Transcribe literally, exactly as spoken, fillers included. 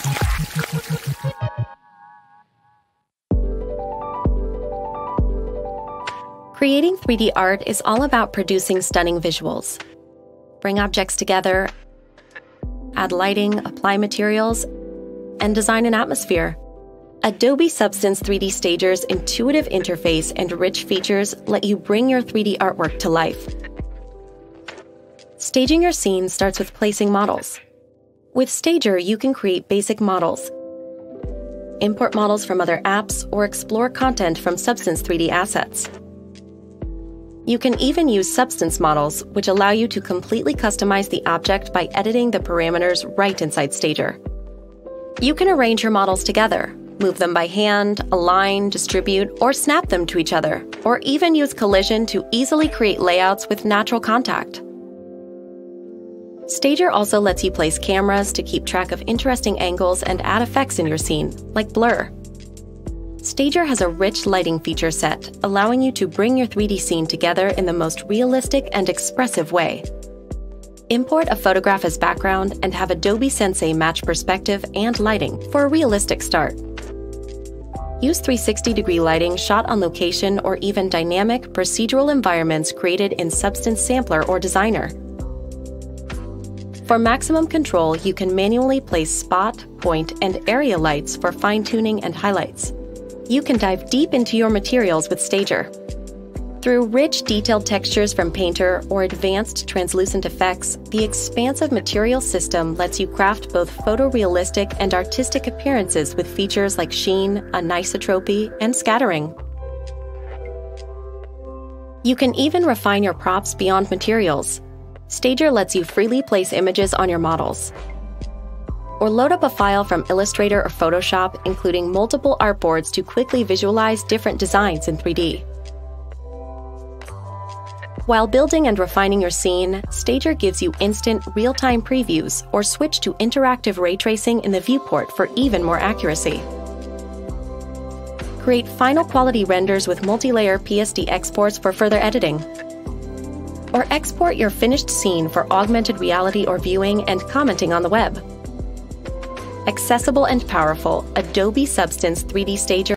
Creating three D art is all about producing stunning visuals. Bring objects together, add lighting, apply materials, and design an atmosphere. Adobe Substance three D Stager's intuitive interface and rich features let you bring your three D artwork to life. Staging your scene starts with placing models. With Stager, you can create basic models, import models from other apps, or explore content from Substance three D assets. You can even use Substance models, which allow you to completely customize the object by editing the parameters right inside Stager. You can arrange your models together, move them by hand, align, distribute, or snap them to each other, or even use collision to easily create layouts with natural contact. Stager also lets you place cameras to keep track of interesting angles and add effects in your scene, like blur. Stager has a rich lighting feature set, allowing you to bring your three D scene together in the most realistic and expressive way. Import a photograph as background and have Adobe Sensei match perspective and lighting for a realistic start. Use three sixty degree lighting shot on location or even dynamic, procedural environments created in Substance Sampler or Designer. For maximum control, you can manually place spot, point, and area lights for fine-tuning and highlights. You can dive deep into your materials with Stager. Through rich, detailed textures from Painter or advanced translucent effects, the expansive material system lets you craft both photorealistic and artistic appearances with features like sheen, anisotropy, and scattering. You can even refine your props beyond materials. Stager lets you freely place images on your models. Or load up a file from Illustrator or Photoshop, including multiple artboards to quickly visualize different designs in three D. While building and refining your scene, Stager gives you instant, real-time previews or switch to interactive ray tracing in the viewport for even more accuracy. Create final quality renders with multi-layer P S D exports for further editing. Or export your finished scene for augmented reality or viewing and commenting on the web. Accessible and powerful, Adobe Substance three D Stager